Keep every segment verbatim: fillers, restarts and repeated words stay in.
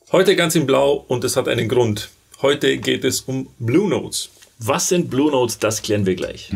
Heute ganz in Blau und es hat einen Grund. Heute geht es um Blue Notes. Was sind Blue Notes? Das klären wir gleich.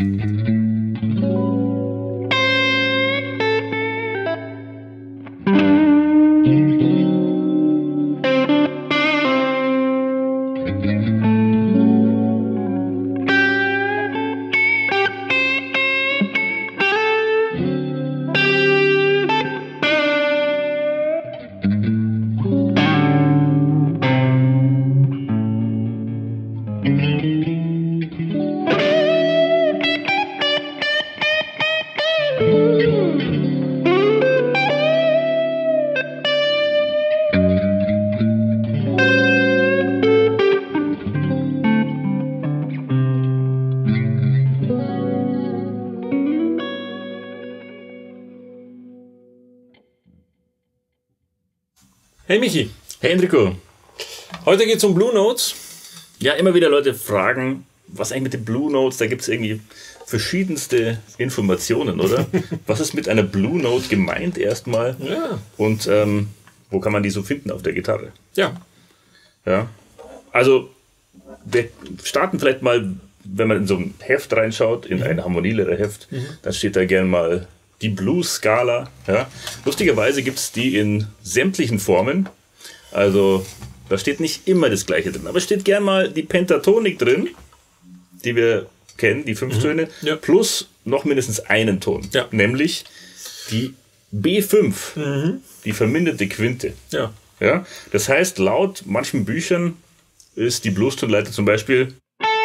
Hey Michi. Hey Enrico. Heute geht es um Blue Notes. Ja, immer wieder Leute fragen, was eigentlich mit den Blue Notes? Da gibt es irgendwie verschiedenste Informationen, oder? Was ist mit einer Blue Note gemeint erstmal? Ja. Und ähm, wo kann man die so finden auf der Gitarre? Ja. Ja. Also, wir starten vielleicht mal, wenn man in so ein Heft reinschaut, in mhm. ein Harmonielehrer-Heft, mhm. dann steht da gern mal die Blues-Skala. Ja. Lustigerweise gibt es die in sämtlichen Formen. Also da steht nicht immer das Gleiche drin. Aber es steht gern mal die Pentatonik drin, die wir kennen, die fünf mhm. Töne, ja. plus noch mindestens einen Ton. Ja. Nämlich die B fünf, mhm. die verminderte Quinte. Ja. Ja. Das heißt, laut manchen Büchern ist die Blues-Tonleiter zum Beispiel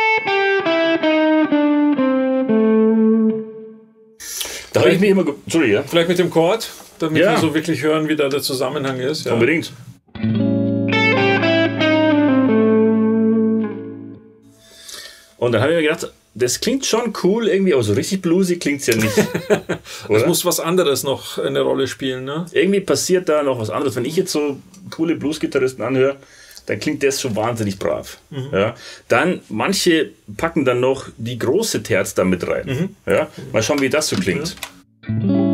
Da habe ich mich immer... Sorry, ja. Vielleicht mit dem Chord, damit ja. wir so wirklich hören, wie da der Zusammenhang ist. Ja. Unbedingt. Und dann habe ich mir gedacht, das klingt schon cool irgendwie, aber so richtig bluesy klingt es ja nicht. Es muss was anderes noch eine Rolle spielen, ne? Irgendwie passiert da noch was anderes. Wenn ich jetzt so coole Blues-Gitarristen anhöre, dann klingt das schon wahnsinnig brav. Mhm. Ja. Dann, manche packen dann noch die große Terz da mit rein. Mhm. Ja. Mal schauen, wie das so klingt. Mhm.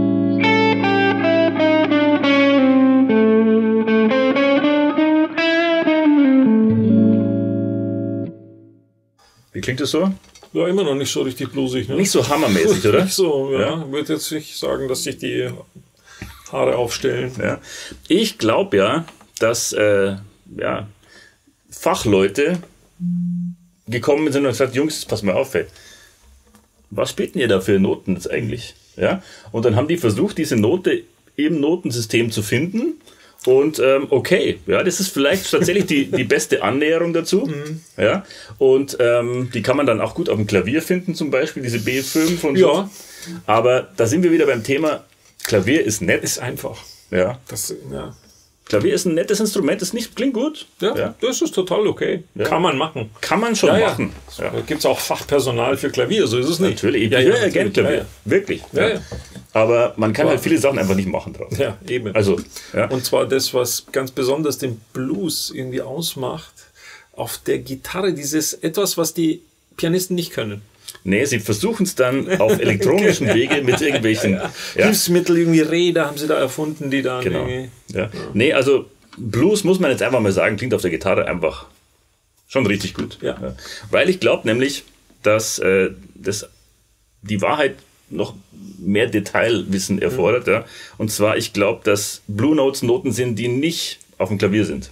Wie klingt das so? Ja, immer noch nicht so richtig blusig. Ne? Nicht so hammermäßig, oder? Nicht so, ja. ja. Ich würde jetzt nicht sagen, dass sich die Haare aufstellen. Ja. Ich glaube ja, dass äh, ja, Fachleute gekommen sind und gesagt, Jungs, pass mal auf, ey. Was spielt denn ihr da für Noten jetzt eigentlich? Ja? Und dann haben die versucht, diese Note im Notensystem zu finden. Und ähm, okay, ja, das ist vielleicht tatsächlich die, die beste Annäherung dazu. Mhm. Ja? Und ähm, die kann man dann auch gut auf dem Klavier finden, zum Beispiel, diese B fünf und ja. so. Aber da sind wir wieder beim Thema, Klavier ist nett. Ist einfach. Ja. Das, ja. Klavier ist ein nettes Instrument, das nicht klingt gut. Ja, ja. Das ist total okay. Ja. Kann man machen. Kann man schon ja, machen. Ja. Da gibt es auch Fachpersonal für Klavier, so ist es nicht. Natürlich, ich ja, höre ja, gerne Klavier. Ja. Wirklich. Ja. Ja. Aber man kann wow. halt viele Sachen einfach nicht machen drauf. Ja, eben. Also, ja. Und zwar das, was ganz besonders den Blues irgendwie ausmacht, auf der Gitarre, dieses etwas, was die Pianisten nicht können. Nee, sie versuchen es dann auf elektronischen Wege mit irgendwelchen ja, ja. Hilfsmittel, irgendwie Räder haben sie da erfunden, die dann genau. irgendwie... Ja. Ja. Nee, also Blues, muss man jetzt einfach mal sagen, klingt auf der Gitarre einfach schon richtig gut. Ja. Ja. Weil ich glaube nämlich, dass äh, das die Wahrheit noch mehr Detailwissen erfordert. Mhm. Ja. Und zwar, ich glaube, dass Blue Notes Noten sind, die nicht auf dem Klavier sind.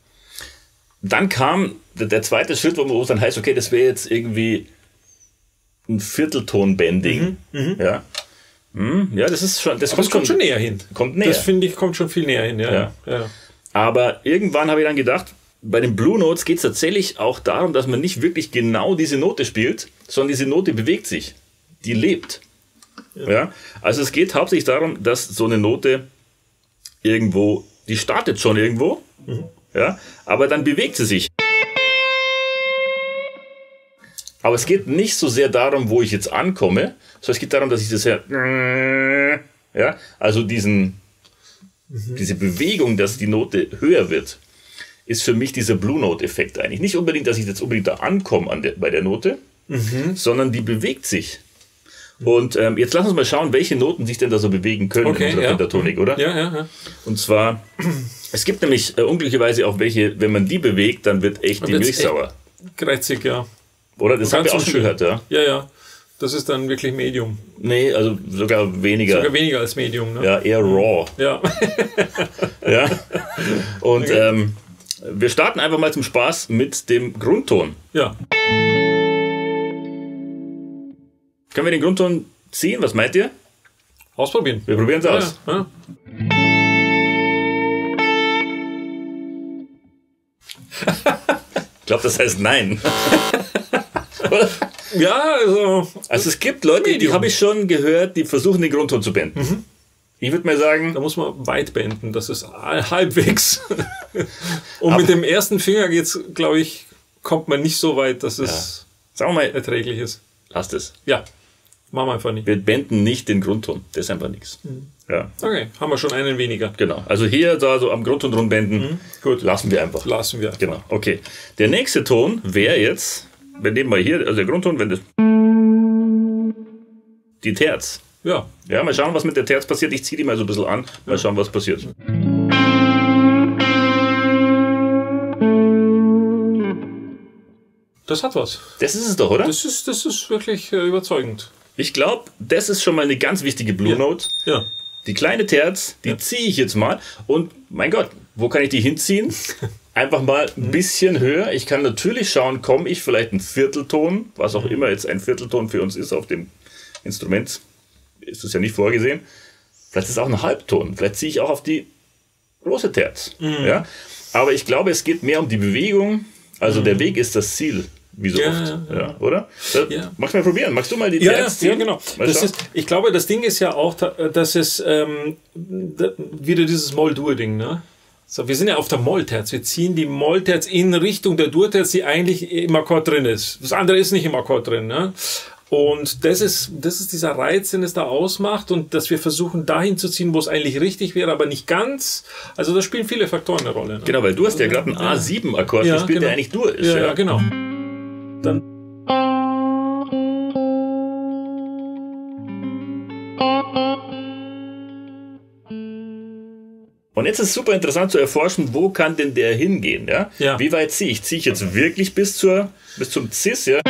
Dann kam der, der zweite Schritt, wo es dann heißt, okay, das wäre jetzt irgendwie ein Viertelton-Bending. Mhm. Mhm. Ja. Hm, ja, das ist schon. Das Aber kommt, das kommt schon, schon näher hin. Kommt näher. Das finde ich, kommt schon viel näher hin. Ja. Ja. Ja. Aber irgendwann habe ich dann gedacht, bei den Blue Notes geht es tatsächlich auch darum, dass man nicht wirklich genau diese Note spielt, sondern diese Note bewegt sich. Die lebt. Ja. Ja. Also es geht hauptsächlich darum, dass so eine Note irgendwo, die startet schon irgendwo, mhm. ja, aber dann bewegt sie sich. Aber es geht nicht so sehr darum, wo ich jetzt ankomme, sondern es geht darum, dass ich das ja, ja also diesen, mhm. diese Bewegung, dass die Note höher wird, ist für mich dieser Blue Note-Effekt eigentlich. Nicht unbedingt, dass ich jetzt unbedingt da ankomme an der, bei der Note, mhm. sondern die bewegt sich. Und ähm, jetzt lass uns mal schauen, welche Noten sich denn da so bewegen können okay, in unserer ja. Pentatonik, oder? Ja, ja, ja. Und zwar Es gibt nämlich äh, unglücklicherweise auch welche, wenn man die bewegt, dann wird echt Dann die wird's Milch sauer. Grätzig, ja. Oder? Das haben wir auch schon gehört, ja. Ja, ja. Das ist dann wirklich Medium. Nee, also sogar weniger. Sogar weniger als Medium, ne? Ja, eher raw. Ja. Ja. Und okay. ähm, wir starten einfach mal zum Spaß mit dem Grundton. Ja. Können wir den Grundton ziehen? Was meint ihr? Ausprobieren. Wir probieren es ja, aus. Ja. Ich glaube, das heißt nein. Ja, also. Also es gibt Leute, Medium. Die habe ich schon gehört, die versuchen den Grundton zu beenden. Mhm. Ich würde mal sagen... Da muss man weit beenden, das ist halbwegs. Und aber mit dem ersten Finger geht's, glaube ich, kommt man nicht so weit, dass es ja. Sagen wir mal, erträglich ist. Lasst es. Ja, machen wir einfach nicht. Wir beenden nicht den Grundton, das ist einfach nichts. Mhm. Ja. Okay, haben wir schon einen weniger. Genau, also hier da so am Grundton rumbeenden, mhm. Gut. Lassen wir einfach. Lassen wir einfach. Genau, okay. Der nächste Ton wäre jetzt, wir nehmen mal hier, also der Grundton, wenn das... Die Terz. Ja. Ja, mal schauen, was mit der Terz passiert. Ich ziehe die mal so ein bisschen an, mal schauen, was passiert. Das hat was. Das ist es doch, oder? Das ist, das ist wirklich äh, überzeugend. Ich glaube, das ist schon mal eine ganz wichtige Blue Note. Ja. Ja. Die kleine Terz, die ja. ziehe ich jetzt mal. Und mein Gott, wo kann ich die hinziehen? Einfach mal ein bisschen höher. Ich kann natürlich schauen, komme ich vielleicht einen Viertelton, was auch immer jetzt ein Viertelton für uns ist auf dem Instrument. Ist es ja nicht vorgesehen. Vielleicht ist es auch ein Halbton. Vielleicht ziehe ich auch auf die große Terz. Mhm. Ja? Aber ich glaube, es geht mehr um die Bewegung. Also mhm. der Weg ist das Ziel, wie so ja, oft. Ja. Ja, oder? Ja. Magst du mal probieren? Magst du mal die ja, Terz ziehen? Ja, genau. Das ist, ich glaube, das Ding ist ja auch, dass es ähm, wieder dieses Moll-Dur-Ding, ne? So, wir sind ja auf der Mollterz. Wir ziehen die Mollterz in Richtung der Dur-Terz, die eigentlich im Akkord drin ist. Das andere ist nicht im Akkord drin, ne? Und das ist, das ist dieser Reiz, den es da ausmacht und dass wir versuchen, dahin zu ziehen, wo es eigentlich richtig wäre, aber nicht ganz. Also da spielen viele Faktoren eine Rolle. Ne? Genau, weil du hast ja gerade einen A sieben Akkord ja, gespielt, genau. der eigentlich Dur ist. Ja, ja. ja, genau. Dann Und jetzt ist es super interessant zu erforschen, wo kann denn der hingehen? Ja? Ja. Wie weit ziehe ich? Ziehe ich jetzt wirklich bis, zur, bis zum Cis? Ja?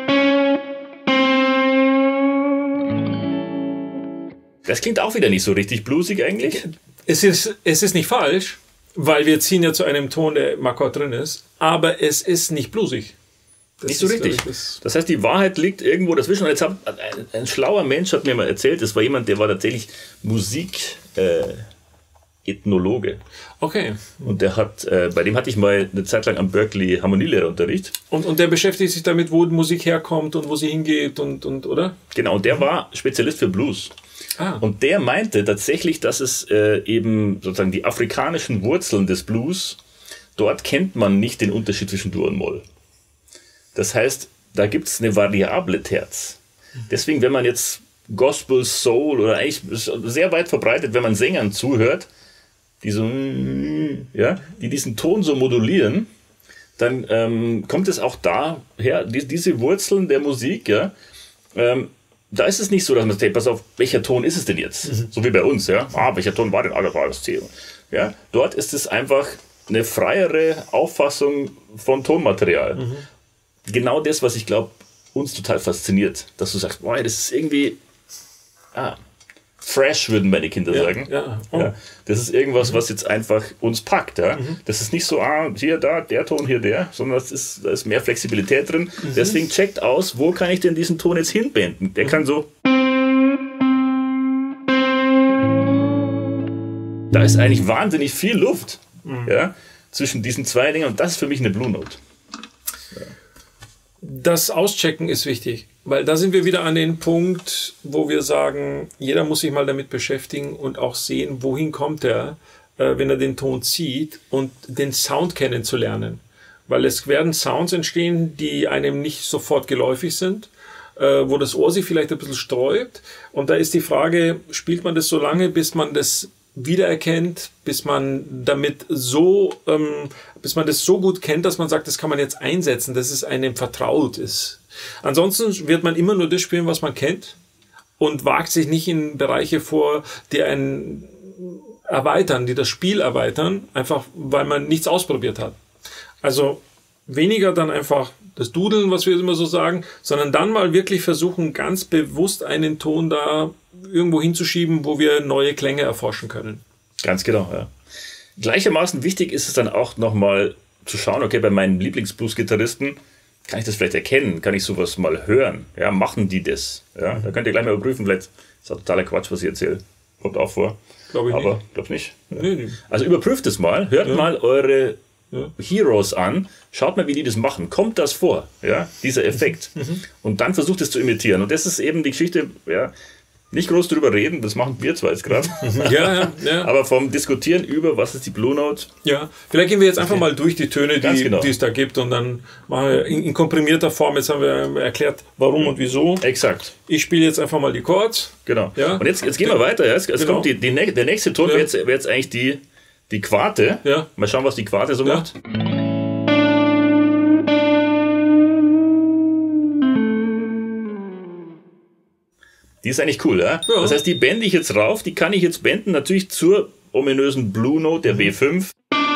Das klingt auch wieder nicht so richtig bluesig eigentlich. Es ist, es ist nicht falsch, weil wir ziehen ja zu einem Ton, der im Akkord drin ist, aber es ist nicht blusig. Das nicht so ist, richtig. ich, das, das heißt, die Wahrheit liegt irgendwo dazwischen. Und jetzt hat ein, ein schlauer Mensch hat mir mal erzählt, das war jemand, der war tatsächlich Musik... Äh, Ethnologe. Okay. Und der hat, äh, bei dem hatte ich mal eine Zeit lang am Berkeley Harmonielehrerunterricht. Und, und der beschäftigt sich damit, wo Musik herkommt und wo sie hingeht und, und oder? Genau, und der war Spezialist für Blues. Ah. Und der meinte tatsächlich, dass es äh, eben sozusagen die afrikanischen Wurzeln des Blues, dort kennt man nicht den Unterschied zwischen Dur und Moll. Das heißt, da gibt es eine variable Terz. Deswegen, wenn man jetzt Gospel, Soul oder eigentlich sehr weit verbreitet, wenn man Sängern zuhört, die so, ja, die diesen Ton so modulieren, dann ähm, kommt es auch daher, die, diese Wurzeln der Musik, ja, ähm, da ist es nicht so, dass man sagt, pass auf, welcher Ton ist es denn jetzt? Mhm. So wie bei uns, ja, ah, welcher Ton war denn? Ah, das war das C. Ja, dort ist es einfach eine freiere Auffassung von Tonmaterial. Mhm. Genau das, was ich glaube, uns total fasziniert, dass du sagst, boah, das ist irgendwie, ah, fresh, würden meine Kinder ja, sagen. Ja. Oh. Ja, das ist irgendwas, was jetzt einfach uns packt. Ja? Mhm. Das ist nicht so, ah, hier, da, der Ton, hier, der, sondern es ist, da ist mehr Flexibilität drin. Mhm. Deswegen checkt aus, wo kann ich denn diesen Ton jetzt hinbinden? Der mhm. kann so. Da ist eigentlich wahnsinnig viel Luft mhm. ja, zwischen diesen zwei Dingen und das ist für mich eine Blue Note. Ja. Das Auschecken ist wichtig, weil da sind wir wieder an den Punkt, wo wir sagen, jeder muss sich mal damit beschäftigen und auch sehen, wohin kommt er, äh, wenn er den Ton zieht und den Sound kennenzulernen. Weil es werden Sounds entstehen, die einem nicht sofort geläufig sind, äh, wo das Ohr sich vielleicht ein bisschen sträubt. Und da ist die Frage, spielt man das so lange, bis man das wiedererkennt, bis man damit so, ähm, bis man das so gut kennt, dass man sagt, das kann man jetzt einsetzen, dass es einem vertraut ist. Ansonsten wird man immer nur das spielen, was man kennt und wagt sich nicht in Bereiche vor, die einen erweitern, die das Spiel erweitern, einfach weil man nichts ausprobiert hat. Also weniger dann einfach das Dudeln, was wir immer so sagen, sondern dann mal wirklich versuchen, ganz bewusst einen Ton da irgendwo hinzuschieben, wo wir neue Klänge erforschen können. Ganz genau, ja. Gleichermaßen wichtig ist es dann auch nochmal zu schauen, okay, bei meinen Lieblingsblues-Gitarristen, kann ich das vielleicht erkennen? Kann ich sowas mal hören? Ja, machen die das? Ja, mhm. Da könnt ihr gleich mal überprüfen, vielleicht ist das totaler Quatsch, was ich erzähle. Kommt auch vor. Glaube ich Aber nicht. glaub nicht. Ja. Nee, nee. Also überprüft es mal, hört ja. mal eure ja. Heroes an, schaut mal, wie die das machen. Kommt das vor? Ja, dieser Effekt. Mhm. Und dann versucht es zu imitieren. Und das ist eben die Geschichte, ja, nicht groß drüber reden, das machen wir zwar jetzt gerade. Ja, ja, ja. Aber vom Diskutieren über, was ist die Blue Note. Ja, vielleicht gehen wir jetzt einfach mal durch die Töne, die, genau. die es da gibt, und dann machen wir in, in komprimierter Form, jetzt haben wir erklärt, warum mhm. und wieso. Exakt. Ich spiele jetzt einfach mal die Chords. Genau. Ja. Und jetzt, jetzt gehen wir weiter. Jetzt, jetzt genau. kommt die, die, der nächste Ton, ja. wäre jetzt, wär jetzt eigentlich die, die Quarte. Ja. Mal schauen, was die Quarte so ja. macht. Die ist eigentlich cool, ja? ja? Das heißt, die bände ich jetzt rauf, die kann ich jetzt bänden, natürlich zur ominösen Blue Note, der B fünf.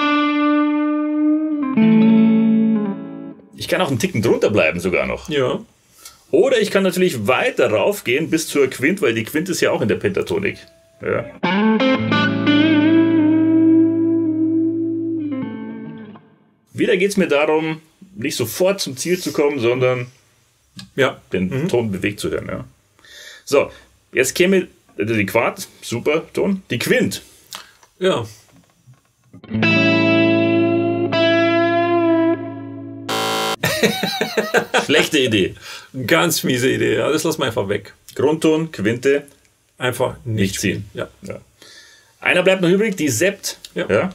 Ich kann auch einen Ticken drunter bleiben sogar noch. Ja. Oder ich kann natürlich weiter raufgehen bis zur Quint, weil die Quint ist ja auch in der Pentatonik. Ja. Wieder geht es mir darum, nicht sofort zum Ziel zu kommen, sondern ja. den mhm. Ton bewegt zu hören. Ja. So, jetzt käme die Quart, super Ton, die Quint. Ja. Schlechte Idee. Ganz miese Idee, ja, das lassen wir einfach weg. Grundton, Quinte. Einfach nicht, nicht ziehen. Ja. Ja. Einer bleibt noch übrig, die Sept. Ja. Ja.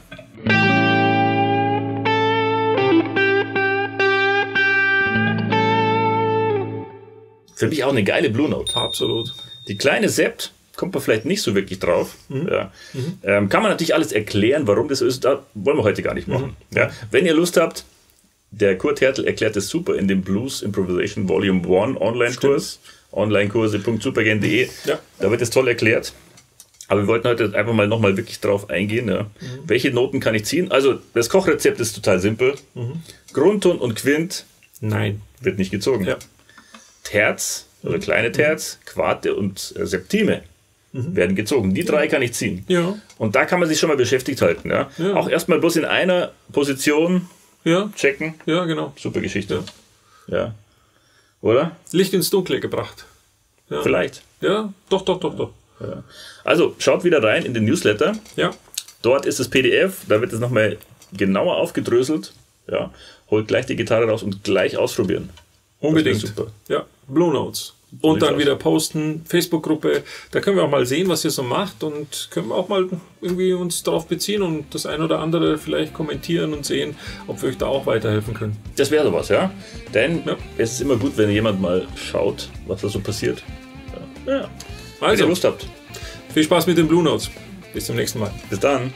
Für mich auch eine geile Blue Note. Absolut. Die kleine Sept kommt man vielleicht nicht so wirklich drauf. Mhm. Ja. Mhm. Ähm, kann man natürlich alles erklären, warum das ist. Da wollen wir heute gar nicht machen. Mhm. Ja. Wenn ihr Lust habt, der Kurt Hertel erklärt das super in dem Blues Improvisation Volume eins Online-Kurs. onlinekurse punkt supergen punkt de. Ja. Da wird es toll erklärt. Aber wir wollten heute einfach mal nochmal wirklich drauf eingehen. Ja. Mhm. Welche Noten kann ich ziehen? Also das Kochrezept ist total simpel. Mhm. Grundton und Quint. Nein. Wird nicht gezogen. Ja. Terz, also kleine Terz, Quarte und äh, Septime mhm. werden gezogen. Die drei kann ich ziehen. Ja. Und da kann man sich schon mal beschäftigt halten. Ja? Ja. Auch erstmal bloß in einer Position ja. checken. Ja, genau. Super Geschichte. Ja. ja. Oder? Licht ins Dunkle gebracht. Ja. Vielleicht. Ja, doch, doch, doch, doch. Ja. Also, schaut wieder rein in den Newsletter. Ja. Dort ist das P D F, da wird es nochmal genauer aufgedröselt. Ja. Holt gleich die Gitarre raus und gleich ausprobieren. Unbedingt. Super. Ja, Blue Notes. Und dann wieder posten, Facebook-Gruppe, da können wir auch mal sehen, was ihr so macht, und können wir auch mal irgendwie uns darauf beziehen und das ein oder andere vielleicht kommentieren und sehen, ob wir euch da auch weiterhelfen können. Das wäre sowas, ja. Denn ja. es ist immer gut, wenn jemand mal schaut, was da so passiert. Ja. ja. Also, wenn ihr Lust habt. Viel Spaß mit den Blue Notes. Bis zum nächsten Mal. Bis dann.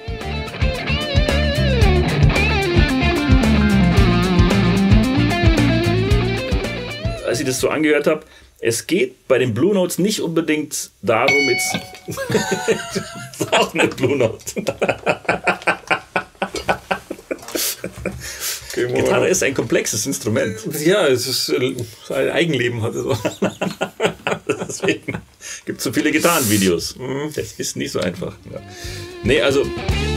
Als ich das so angehört habe, es geht bei den Blue Notes nicht unbedingt darum, jetzt. Das ist auch eine Blue Note. Okay, Gitarre ist ein komplexes Instrument. Ja, es ist ein Eigenleben hat es auch. Deswegen gibt es so viele Gitarrenvideos. Das ist nicht so einfach. Ja. Nee, also.